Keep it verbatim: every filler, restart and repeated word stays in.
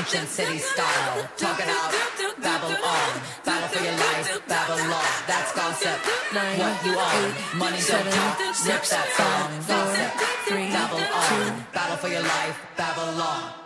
ancient city style. Talk it out, babble on. Battle for your life, Babylon. That's gossip. Nine, What you own, eight, money seven, don't talk. Snip six, that five, song. four, Gossip, three, babble on. two. Battle for your life, Babylon.